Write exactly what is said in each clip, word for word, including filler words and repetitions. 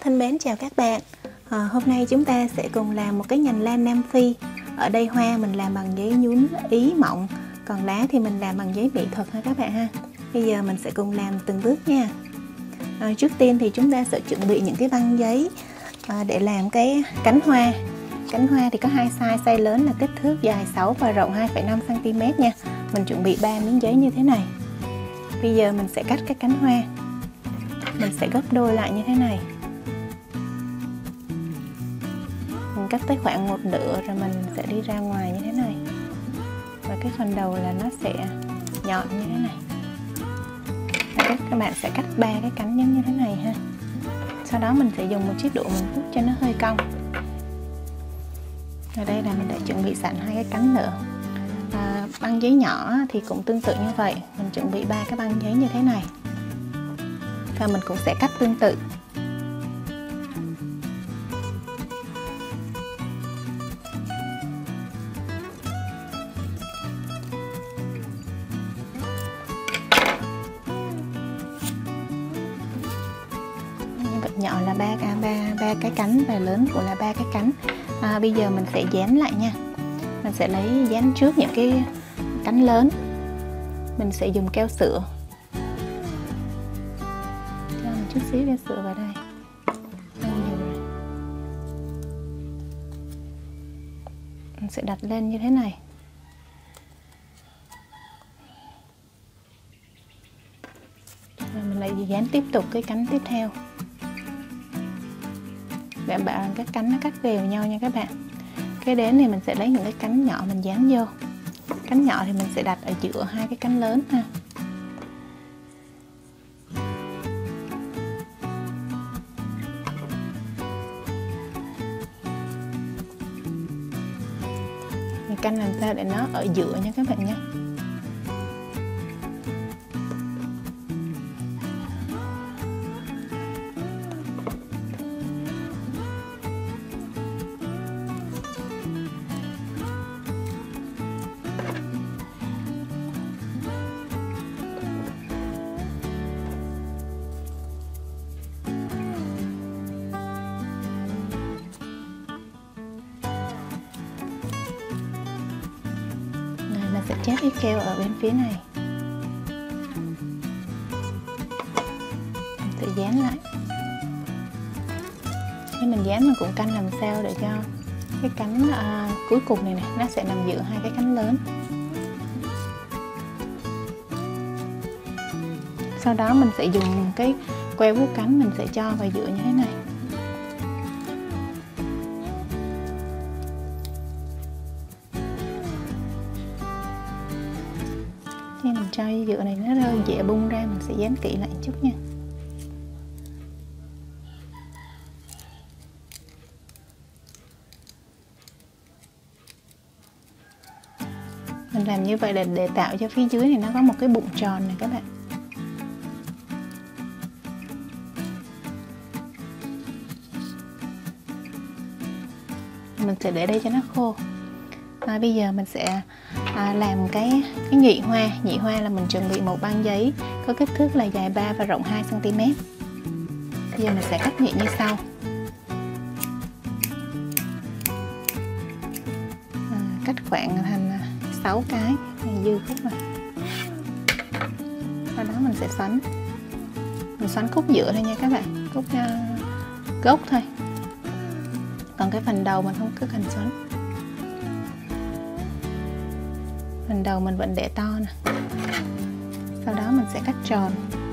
thân mến, chào các bạn. à, Hôm nay chúng ta sẽ cùng làm một cái nhành lan Nam Phi. Ở đây hoa mình làm bằng giấy nhún Ý mọng, còn lá thì mình làm bằng giấy mỹ thuật ha các bạn ha. Bây giờ mình sẽ cùng làm từng bước nha. à, Trước tiên thì chúng ta sẽ chuẩn bị những cái băng giấy à, để làm cái cánh hoa. Cánh hoa thì có hai size, size lớn là kích thước dài sáu và rộng hai phẩy năm xăng ti mét nha. Mình chuẩn bị ba miếng giấy như thế này. Bây giờ mình sẽ cắt cái cánh hoa. Mình sẽ gấp đôi lại như thế này. Mình cắt tới khoảng một nửa rồi mình sẽ đi ra ngoài như thế này. Và cái phần đầu là nó sẽ nhọn như thế này. Và các bạn sẽ cắt ba cái cánh giống như thế này ha. Sau đó mình sẽ dùng một chiếc đũa mình vuốt cho nó hơi cong. Ở đây là mình đã chuẩn bị sẵn hai cái cánh nữa. à, Băng giấy nhỏ thì cũng tương tự như vậy. Mình chuẩn bị ba cái băng giấy như thế này. Và mình cũng sẽ cắt tương tự. Nhỏ là ba ba ba cái cánh và lớn cũng là ba cái cánh. à, Bây giờ mình sẽ dán lại nha. Mình sẽ lấy dán trước những cái cánh lớn. Mình sẽ dùng keo sữa. Cho một chút xíu keo sữa vào đây. Mình sẽ đặt lên như thế này. Rồi mình lại dán tiếp tục cái cánh tiếp theo. Đảm bảo các cánh nó cắt đều nhau nha các bạn. Cái đến thì mình sẽ lấy những cái cánh nhỏ mình dán vô. Cánh nhỏ thì mình sẽ đặt ở giữa hai cái cánh lớn ha. Mình canh làm sao để nó ở giữa nha các bạn nhé. Sẽ chét ít keo ở bên phía này. Mình sẽ dán lại. Khi mình dán mình cũng canh làm sao để cho cái cánh à, cuối cùng này, này nó sẽ nằm giữa hai cái cánh lớn. Sau đó mình sẽ dùng cái que vuốt cánh mình sẽ cho vào giữa như thế này. Khi mình cho giữa này nó rơi dễ bung ra, mình sẽ dán kỹ lại một chút nha. Mình làm như vậy là để tạo cho phía dưới này nó có một cái bụng tròn này các bạn. Mình sẽ để đây cho nó khô. À, bây giờ mình sẽ à, làm cái cái nhụy hoa. Nhụy hoa là mình chuẩn bị một băng giấy có kích thước là dài ba và rộng hai xăng ti mét. Bây giờ mình sẽ cắt nhụy như sau. à, Cắt khoảng thành sáu cái dư khúc này. Sau đó mình sẽ xoắn. Mình xoắn khúc giữa thôi nha các bạn. Khúc uh, gốc thôi. Còn cái phần đầu mình không có cần xoắn. Phần đầu mình vẫn để to nè. Sau đó mình sẽ cắt tròn.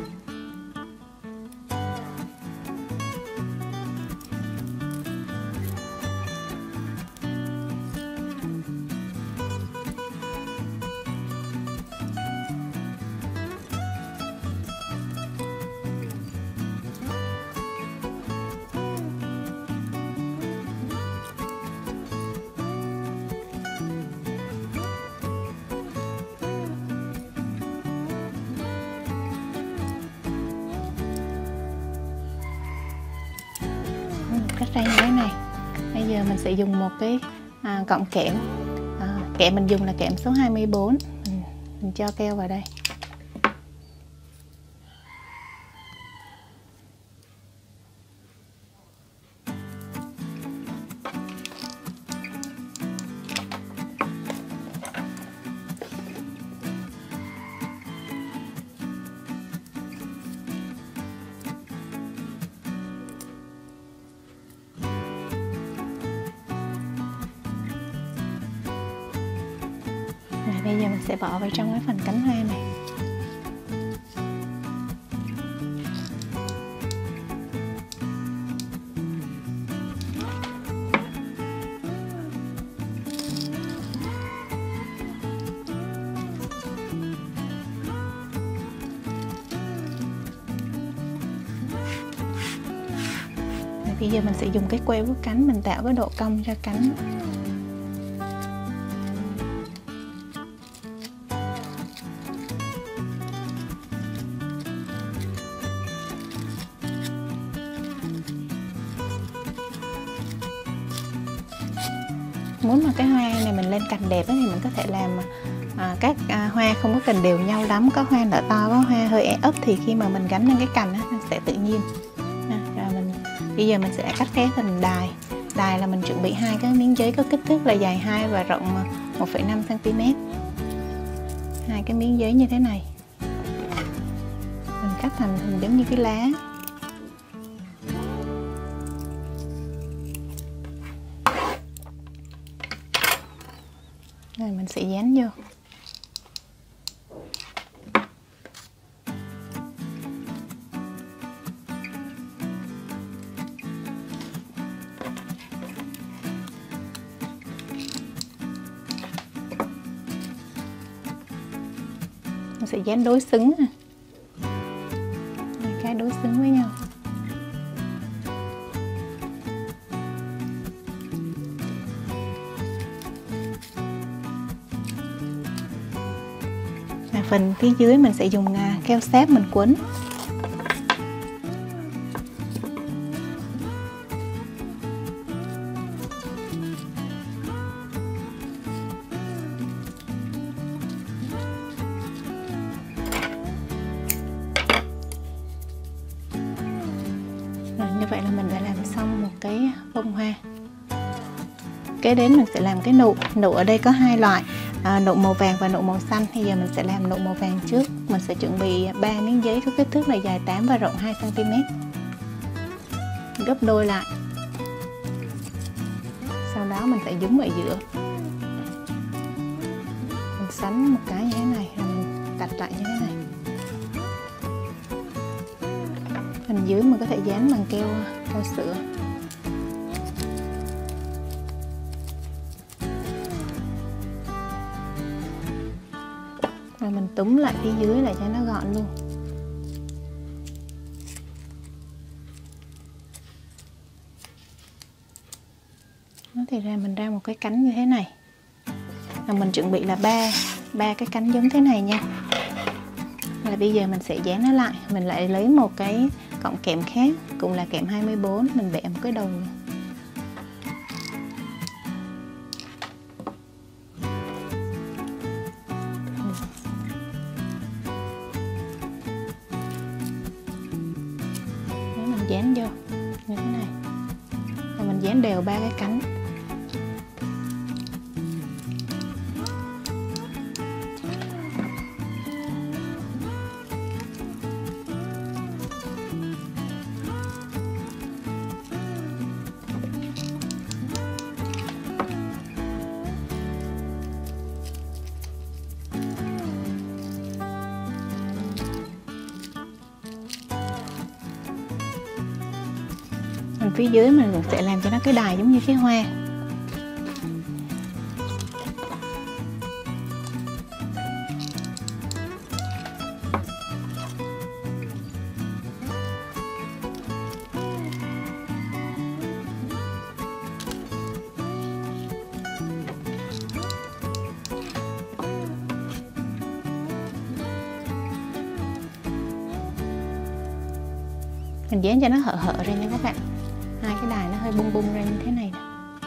Cắt ra như thế này. Bây giờ mình sẽ dùng một cái à, cọng kẽm. à, Kẽm mình dùng là kẽm số hai mươi bốn. Mình, mình cho keo vào đây. Bây giờ mình sẽ bỏ vào trong cái phần cánh hoa này. Bây giờ mình sẽ dùng cái que vuốt cánh, mình tạo cái độ cong cho cánh. Muốn mà cái hoa này mình lên cành đẹp thì mình có thể làm à, các à, hoa không có cần đều nhau lắm, có hoa nở to, có hoa hơi e ấp, thì khi mà mình gắn lên cái cành á, nó sẽ tự nhiên. À, rồi mình bây giờ mình sẽ cắt cái phần đài. Đài là mình chuẩn bị hai cái miếng giấy có kích thước là dài hai và rộng một phẩy năm xăng ti mét. Hai cái miếng giấy như thế này. Mình cắt thành hình giống như cái lá. Rồi mình sẽ dán vô. Mình sẽ dán đối xứng, cái đối xứng với nhau. Phần phía dưới mình sẽ dùng keo sáp mình quấn. Rồi, như vậy là mình đã làm xong một cái bông hoa. Kế đến mình sẽ làm cái nụ. Nụ ở đây có hai loại, à, nụ màu vàng và nụ màu xanh. Bây giờ mình sẽ làm nụ màu vàng trước. Mình sẽ chuẩn bị ba miếng giấy có kích thước là dài tám và rộng hai xăng ti mét. Gấp đôi lại. Sau đó mình sẽ nhúng ở giữa. Mình xoắn một cái như thế này rồi mình đặt lại như thế này. Phần dưới mình có thể dán bằng keo keo sữa. Rồi mình túm lại phía dưới để cho nó gọn luôn. Nó thì ra mình ra một cái cánh như thế này. Và mình chuẩn bị là ba ba cái cánh giống thế này nha. Là bây giờ mình sẽ dán nó lại. Mình lại lấy một cái cọng kẽm khác, cũng là kẽm hai mươi bốn, mình bẻ một cái đầu này. Dán vô như thế này, và mình dán đều ba cái cánh. Phía dưới mình cũng sẽ làm cho nó cái đài giống như cái hoa. Mình dán cho nó hở hở ra nha các bạn. Hai cái đài nó hơi bung bung ra như thế này nè.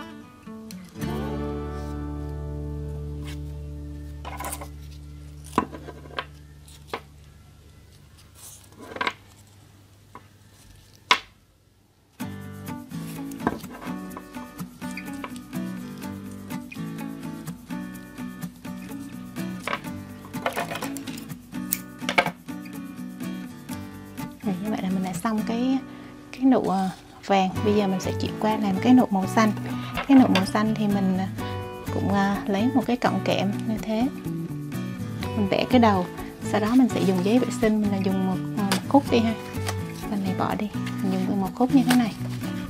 Rồi, như vậy là mình đã xong cái cái nụ vàng. Bây giờ mình sẽ chuyển qua làm cái nụ màu xanh. Cái nụ màu xanh thì mình cũng lấy một cái cọng kẽm như thế, mình vẽ cái đầu. Sau đó mình sẽ dùng giấy vệ sinh, mình là dùng một, một khúc đi ha. Phần này bỏ đi, mình dùng một khúc như thế này.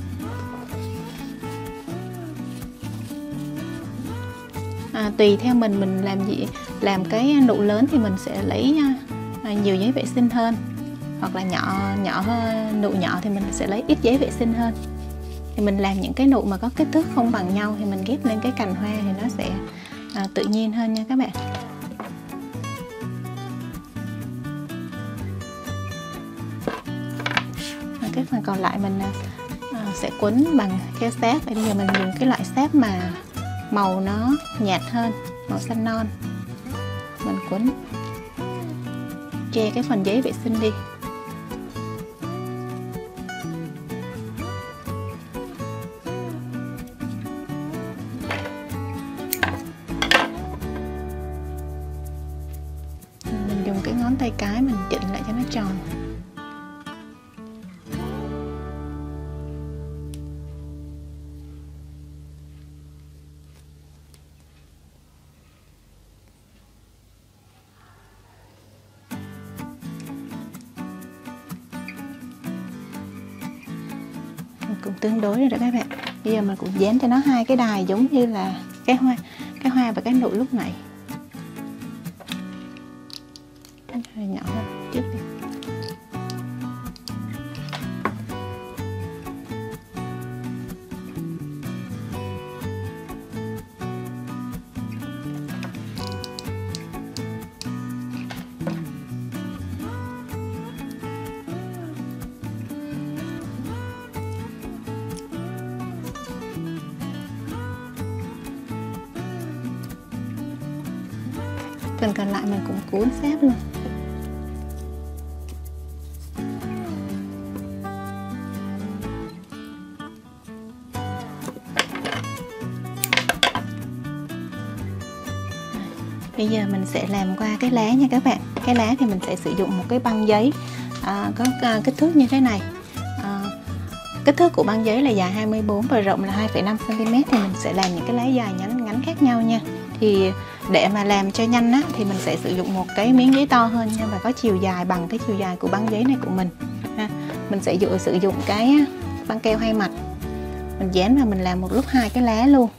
À, tùy theo mình mình làm gì, làm cái nụ lớn thì mình sẽ lấy à, nhiều giấy vệ sinh hơn, hoặc là nhỏ nhỏ hơn, nụ nhỏ thì mình sẽ lấy ít giấy vệ sinh hơn. Thì mình làm những cái nụ mà có kích thước không bằng nhau thì mình ghép lên cái cành hoa thì nó sẽ à, tự nhiên hơn nha các bạn. À, cái phần còn lại mình à, sẽ quấn bằng keo sáp. Bây giờ mình dùng cái loại sáp mà màu nó nhạt hơn, màu xanh non. Mình quấn che cái phần giấy vệ sinh đi. Mình dùng cái ngón tay cái mình chỉnh lại cho nó tròn. Cũng tương đối rồi đó các bạn. Bây giờ mình cũng dán cho nó hai cái đài giống như là cái hoa, cái hoa và cái nụ lúc nãy. Cái này nhỏ hơn trước đi. Phần còn lại mình cũng cuốn sáp luôn. Bây giờ mình sẽ làm qua cái lá nha các bạn. Cái lá thì mình sẽ sử dụng một cái băng giấy à, có à, kích thước như thế này. À, kích thước của băng giấy là dài hai mươi bốn và rộng là hai phẩy năm xăng ti mét. Thì mình sẽ làm những cái lá dài ngắn ngắn khác nhau nha. Thì để mà làm cho nhanh á, thì mình sẽ sử dụng một cái miếng giấy to hơn nha, và có chiều dài bằng cái chiều dài của băng giấy này của mình ha. Mình sẽ dụ, sử dụng cái băng keo hai mặt, mình dán và mình làm một lúc hai cái lá luôn.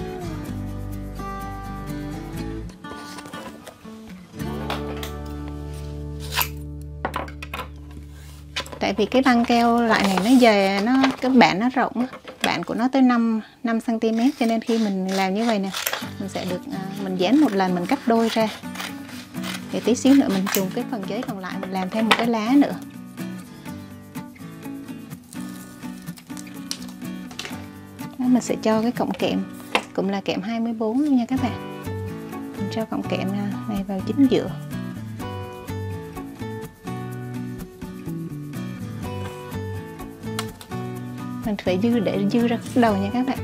Tại vì cái băng keo loại này nó dày, nó cái bản nó rộng á, bản của nó tới năm xăng ti mét, cho nên khi mình làm như vậy nè, mình sẽ được à, mình dán một lần mình cắt đôi ra. Thì tí xíu nữa mình dùng cái phần giấy còn lại mình làm thêm một cái lá nữa. Đó, mình sẽ cho cái cọng kẽm, cũng là kẽm hai mươi bốn luôn nha các bạn. Mình cho cọng kẽm này vào chính giữa. Mình phải dư để dư ra đầu nha các bạn.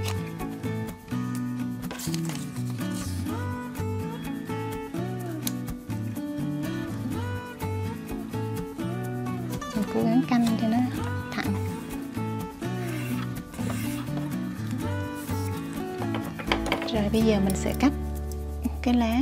Mình cố gắng canh cho nó thẳng. Rồi bây giờ mình sẽ cắt cái lá.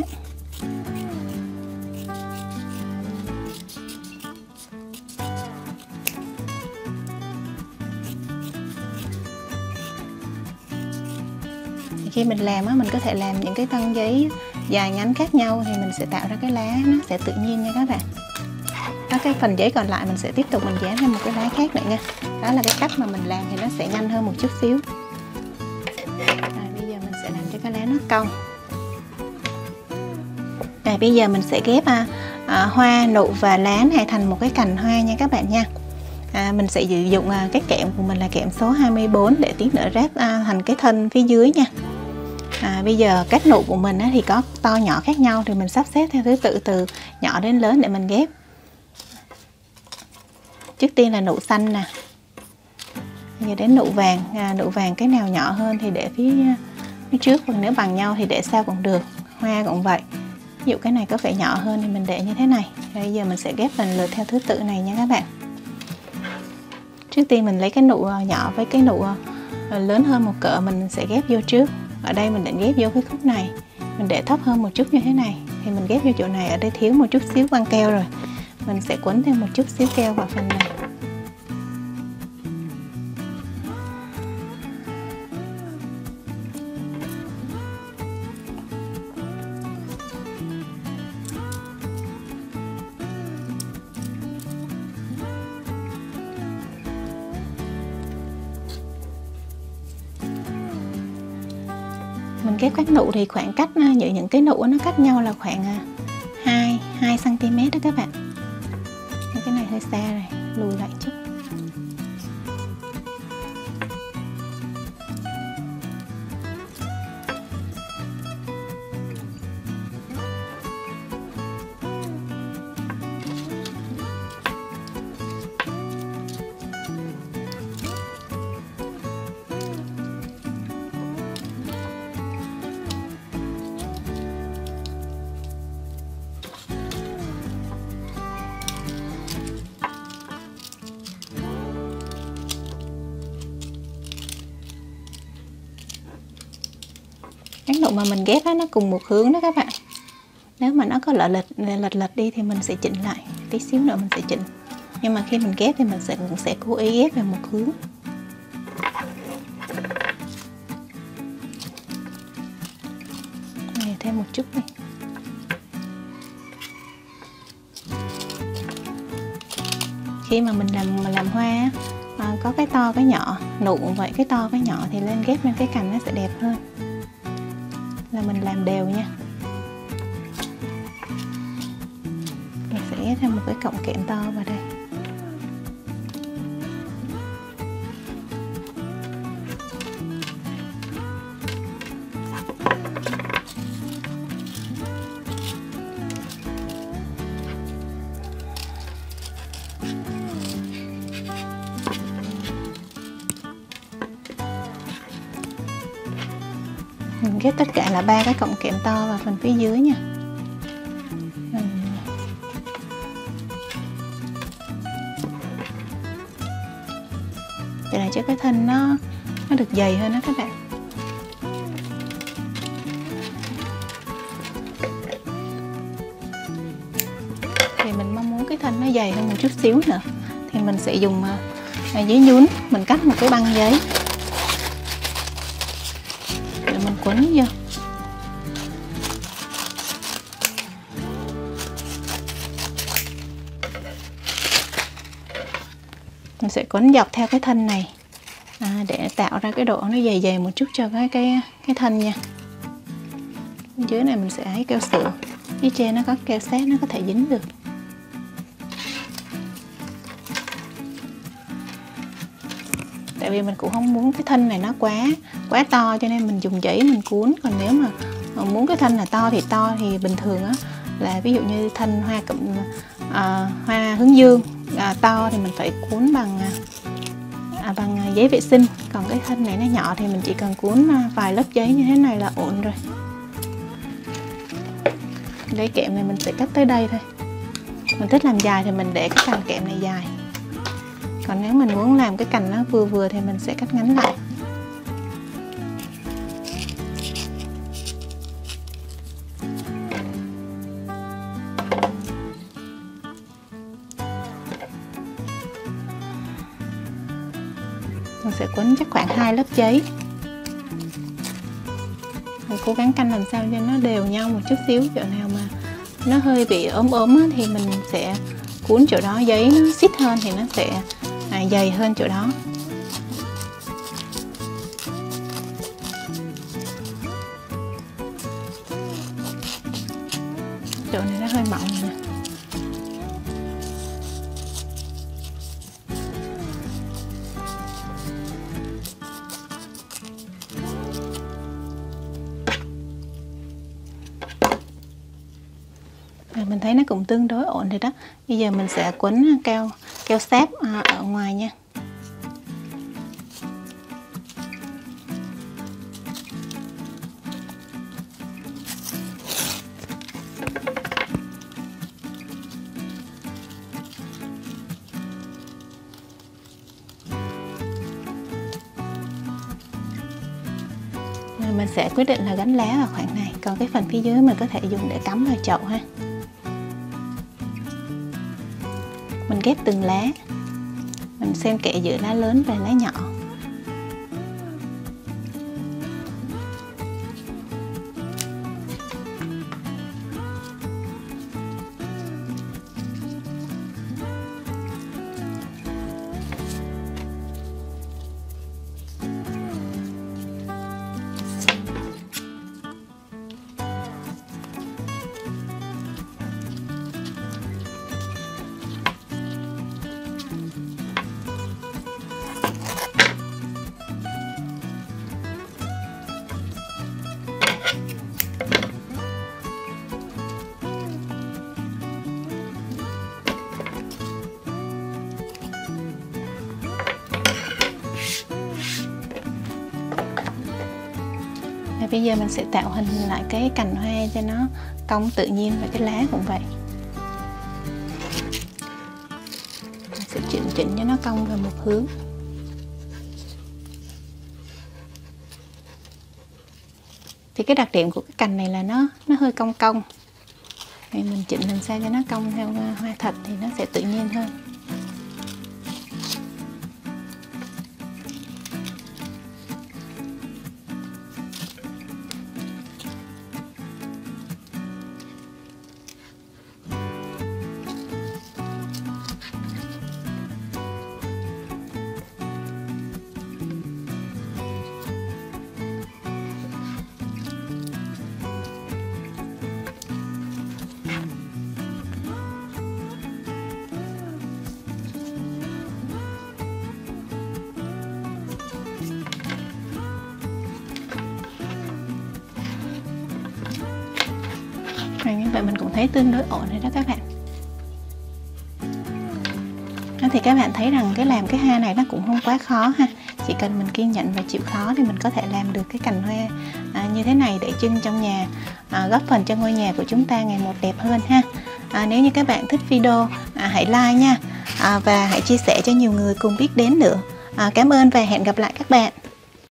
Khi mình làm á, mình có thể làm những cái băng giấy dài ngắn khác nhau thì mình sẽ tạo ra cái lá nó sẽ tự nhiên nha các bạn. Đó, cái phần giấy còn lại mình sẽ tiếp tục mình dán thêm một cái lá khác nữa nha. Đó là cái cách mà mình làm thì nó sẽ nhanh hơn một chút xíu. Rồi bây giờ mình sẽ làm cho cái lá nó cong. Rồi bây giờ mình sẽ ghép à, à, hoa, nụ và lá này thành một cái cành hoa nha các bạn nha. À, mình sẽ sử dụng à, cái kẽm của mình là kẽm số hai mươi bốn để tí nữa ráp à, thành cái thân phía dưới nha. À, bây giờ các nụ của mình á, thì có to nhỏ khác nhau, thì mình sắp xếp theo thứ tự từ nhỏ đến lớn để mình ghép. Trước tiên là nụ xanh nè, giờ đến nụ vàng. À, nụ vàng cái nào nhỏ hơn thì để phía, phía trước, còn nếu bằng nhau thì để sau cũng được. Hoa cũng vậy, ví dụ cái này có vẻ nhỏ hơn thì mình để như thế này. Rồi bây giờ mình sẽ ghép lần lượt theo thứ tự này nha các bạn. Trước tiên mình lấy cái nụ nhỏ với cái nụ lớn hơn một cỡ mình sẽ ghép vô trước. Ở đây mình định ghép vô cái khúc này, mình để thấp hơn một chút như thế này. thì mình ghép vô chỗ này, ở đây thiếu một chút xíu băng keo rồi, mình sẽ quấn thêm một chút xíu keo vào phần này. Mình ghép các nụ thì khoảng cách giữa những cái nụ nó cách nhau là khoảng hai hai xăng ti mét đó các bạn. Cái này hơi xa rồi, lùi lại chút. Các nụ mà mình ghép đó, nó cùng một hướng đó các bạn. Nếu mà nó có lệch lệch lệch lệch đi thì mình sẽ chỉnh lại, tí xíu nữa mình sẽ chỉnh. Nhưng mà khi mình ghép thì mình sẽ cũng sẽ cố ý ghép về một hướng. Này thêm một chút này. Khi mà mình làm mà làm hoa à, có cái to cái nhỏ, nụ vậy cái to cái nhỏ thì lên ghép lên cái cành nó sẽ đẹp hơn. Là mình làm đều nha. Mình sẽ ghép thêm một cái cọng kẽm to vào đây. Mình ghép tất cả là ba cái cọng kẽm to vào phần phía dưới nha. Mình... để làm cho cái thân nó nó được dày hơn đó các bạn. Thì mình mong muốn cái thân nó dày hơn một chút xíu nữa thì mình sẽ dùng uh, giấy nhún, mình cắt một cái băng giấy. Mình quấn vô. Mình sẽ quấn dọc theo cái thân này à, để tạo ra cái độ nó dày dày một chút cho cái cái cái thân nha. Dưới này mình sẽ ấy keo sữa, phía trên nó có keo sát nó có thể dính được. Tại vì mình cũng không muốn cái thân này nó quá quá to cho nên mình dùng giấy mình cuốn. Còn nếu mà muốn cái thân là to thì to thì bình thường á là ví dụ như thân hoa cụm à, hoa hướng dương à, to thì mình phải cuốn bằng à, bằng giấy vệ sinh. Còn cái thân này nó nhỏ thì mình chỉ cần cuốn vài lớp giấy như thế này là ổn rồi. Lấy kẽm này mình sẽ cắt tới đây thôi. Mình thích làm dài thì mình để cái cành kẽm này dài. Còn nếu mình muốn làm cái cành nó vừa vừa thì mình sẽ cắt ngắn lại. Mình sẽ quấn chắc khoảng hai lớp giấy. Mình cố gắng canh làm sao cho nó đều nhau một chút xíu. Chỗ nào mà nó hơi bị ốm ốm thì mình sẽ cuốn chỗ đó, giấy nó xít hơn thì nó sẽ à, dày hơn chỗ đó. Chỗ này nó hơi mỏng nè. Mình thấy nó cũng tương đối ổn rồi đó. Bây giờ mình sẽ quấn keo keo sáp ở ngoài nha. Mình sẽ quyết định là gắn lá vào khoảng này, còn cái phần phía dưới mình có thể dùng để cắm vào chậu ha. Mình ghép từng lá, mình xen kẽ giữa lá lớn và lá nhỏ. Và bây giờ mình sẽ tạo hình lại cái cành hoa cho nó cong tự nhiên, và cái lá cũng vậy. Mình sẽ chỉnh chỉnh cho nó cong vào một hướng. Thì cái đặc điểm của cái cành này là nó nó hơi cong cong. Thì mình chỉnh làm sao cho nó cong theo hoa thật thì nó sẽ tự nhiên hơn. Như vậy mình cũng thấy tương đối ổn rồi đó các bạn. Đó, thì các bạn thấy rằng cái làm cái hoa này nó cũng không quá khó ha. Chỉ cần mình kiên nhẫn và chịu khó thì mình có thể làm được cái cành hoa à, như thế này để trưng trong nhà, à, góp phần cho ngôi nhà của chúng ta ngày một đẹp hơn ha. À, nếu như các bạn thích video, à, hãy like nha, à, và hãy chia sẻ cho nhiều người cùng biết đến nữa. À, cảm ơn và hẹn gặp lại các bạn.